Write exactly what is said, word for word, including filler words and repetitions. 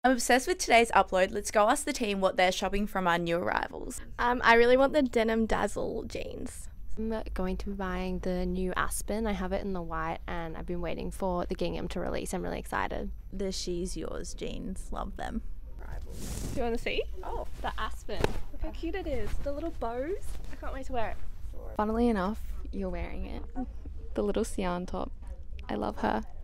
I'm obsessed with today's upload. Let's go ask the team what they're shopping from our new arrivals. Um, I really want the Denim Dazzle jeans. I'm going to be buying the new Aspen. I have it in the white and I've been waiting for the gingham to release. I'm really excited. The She's Yours jeans, love them. Do you want to see? Oh, the Aspen. Look how cute it is. The little bows. I can't wait to wear it. Funnily enough, you're wearing it. The little Sian top. I love her.